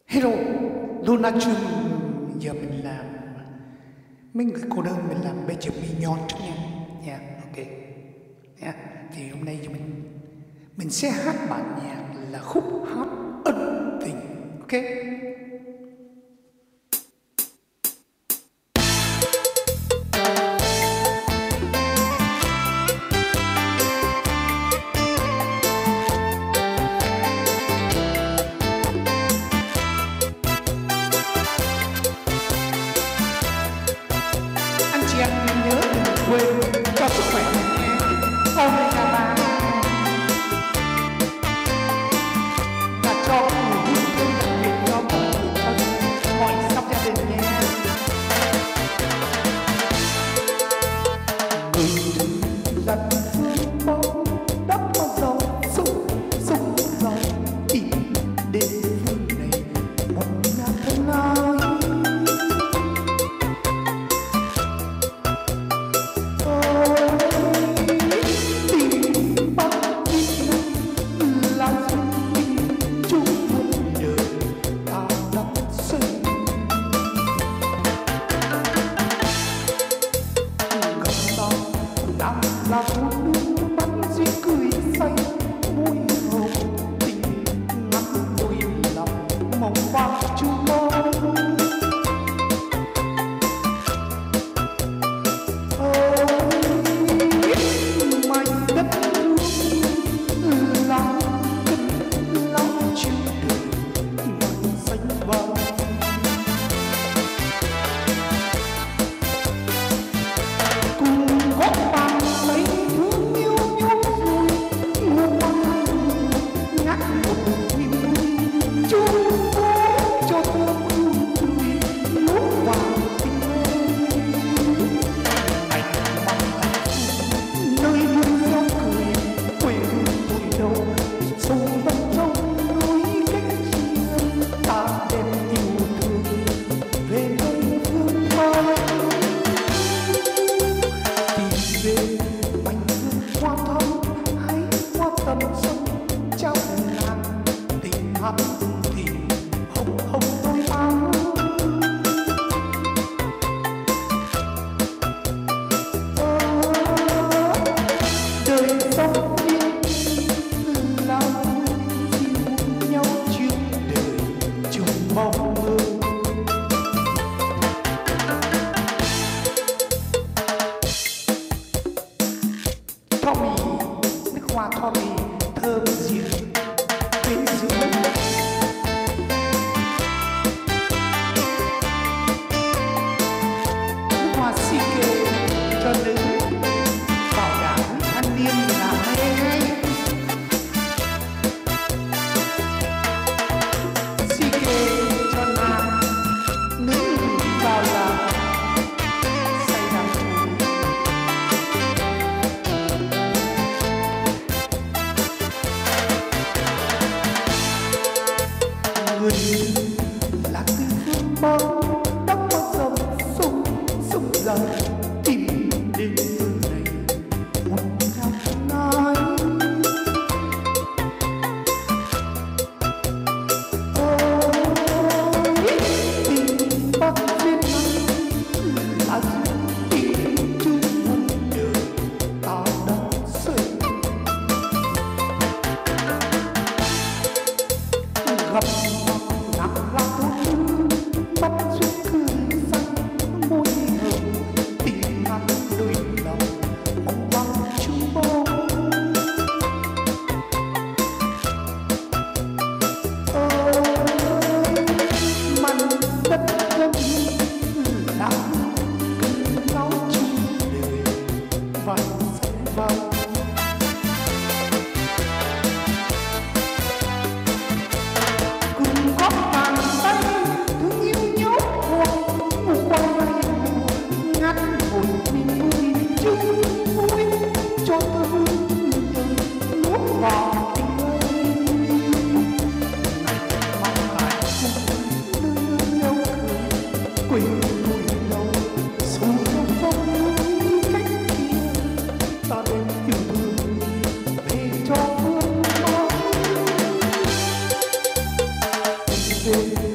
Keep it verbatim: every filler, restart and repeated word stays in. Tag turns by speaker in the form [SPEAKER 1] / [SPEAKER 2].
[SPEAKER 1] Hello, Luna Chung. Giờ mình làm mấy người cô đơn, mình làm bây giờ mi nhon trước nha. Nha, ok. Nha. Thì hôm nay mình mình sẽ hát bản nhạc là khúc hát ân tình. Ok. Em nhớ đừng quên cho sức khỏe mình nhé. Omega ba và cho mùi hương thơm đặc biệt cho mọi người thân, mọi trong gia đình nhé. Người thứ lần phương bóng đắp bao dầu sung sung dầu tìm đến phương này một nhà thân ai. Là phụ nữ bắn duyên cười say môi hồng tình ngắn đôi lòng mong vang chung mơ. Mảnh đất nước lòng cân lòng chiều đời màn xanh vàng. Tommy, nước hoa Tommy thơm dịu quyến rũ. Nước hoa Sike cho nữ bảo đảm thanh niên là hay hay. Sike cho nam nữ vào là say đắm thú. Người là từ phương bóng đắp bao dòng sông sông dài tìm đến phương này một theo thân ai. Ôi tình Bắc Việt Nam là duyên tình chung muôn đời ta đã xây. Gặp nặng là phụ nữ bắt duyên cười xanh môi hồng tình ngắn đôi lòng mong vang chung mơ. Ôi mảnh đất lâm là cơn náo chung đời vàng xanh vàng. Cho tôi nuốt vào tình ơi, mong lại cùng đưa nhau cười quên đôi lâu dù trong phong núi cách kia ta đem yêu thương về cho phương mong.